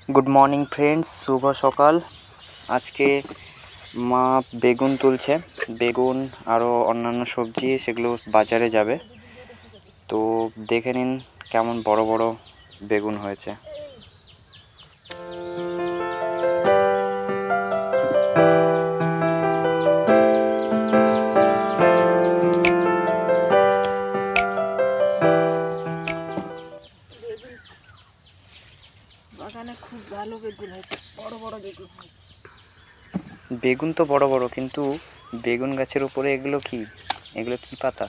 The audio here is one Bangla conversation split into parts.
গুড মর্নিং ফ্রেন্ডস, শুভ সকাল। আজকে মা বেগুন তুলছে, বেগুন আরও অন্যান্য সবজি সেগুলো বাজারে যাবে। তো দেখে নিন কেমন বড় বড় বেগুন হয়েছে। বাগানে খুব ভালো বেগুন হয়েছে, বড় বড় বেগুন হয়েছে। বেগুন তো বড় বড়, কিন্তু বেগুন গাছের উপরে এগুলো কি পাতা?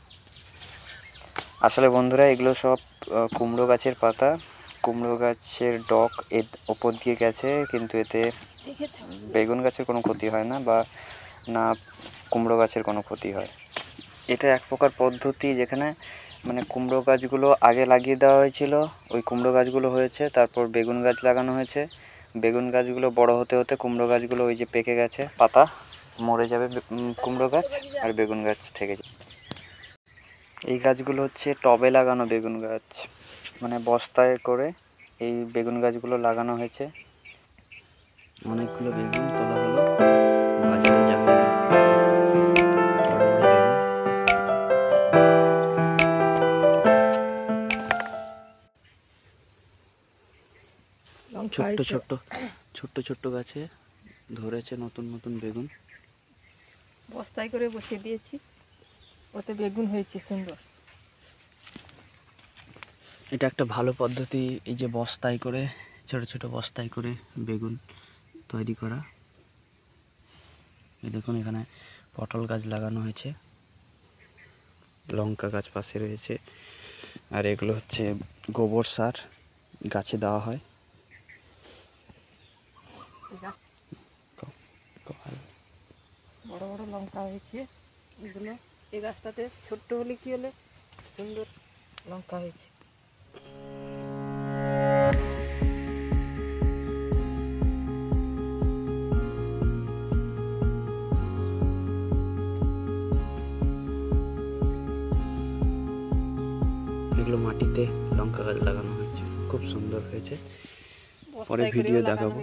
আসলে বন্ধুরা, এগুলো সব কুমড়ো গাছের পাতা। কুমড়ো গাছের ডগ এর ওপর দিয়ে গেছে, কিন্তু এতে বেগুন গাছের কোনো ক্ষতি হয় না, বা না কুমড়ো গাছের কোনো ক্ষতি হয়। এটা এক প্রকার পদ্ধতি যেখানে মানে কুমড়ো গাছগুলো আগে লাগিয়ে দেওয়া হয়েছিল, ওই কুমড়ো গাছগুলো হয়েছে, তারপর বেগুন গাছ লাগানো হয়েছে। বেগুন গাছগুলো বড় হতে হতে কুমড়ো গাছগুলো ওই যে পেকে গেছে, পাতা মরে যাবে কুমড়ো গাছ, আর বেগুন গাছ থেকে যাবে। এই গাছগুলো হচ্ছে টবে লাগানো বেগুন গাছ, মানে বস্তায় করে এই বেগুন গাছগুলো লাগানো হয়েছে। অনেকগুলো বেগুন তোলা হলো, বাজারে যাবে। ছোট্ট ছোট্ট ছোট্ট ছোট্ট গাছে ধরেছে নতুন নতুন বেগুন। বস্তায় করে বসিয়ে দিয়েছি, ওতে বেগুন হয়েছে সুন্দর। এটা একটা ভালো পদ্ধতি, এই যে বস্তায় করে, ছোট ছোট বস্তায় করে বেগুন তৈরি করা। এই দেখুন, এখানে পটল গাছ লাগানো হয়েছে, লঙ্কা গাছ পাশে রয়েছে, আর এগুলো হচ্ছে গোবর সার, গাছে দেওয়া হয়। বড় বড় লঙ্কা হয়েছে এগুলো। এই গাছটাতে ছোট্ট হলে কি হলে সুন্দর লঙ্কা হয়েছে। এগুলো মাটিতে লঙ্কা গাছ লাগানো হয়েছে, খুব সুন্দর হয়েছে। পরে ভিডিও দেখাবো।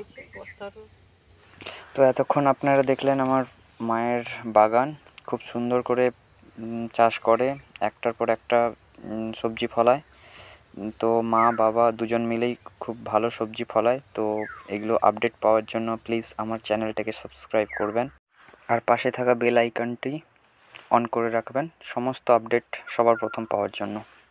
তো এতক্ষণ আপনারা দেখলেন আমার মায়ের বাগান, খুব সুন্দর করে চাষ করে, একটার পর একটা সবজি ফলায়। তো মা বাবা দুজন মিলেই খুব ভালো সবজি ফলায়। তো এগুলো আপডেট পাওয়ার জন্য প্লিজ আমার চ্যানেলটাকে সাবস্ক্রাইব করবেন, আর পাশে থাকা বেল আইকনটি অন করে রাখবেন সমস্ত আপডেট সবার প্রথম পাওয়ার জন্য।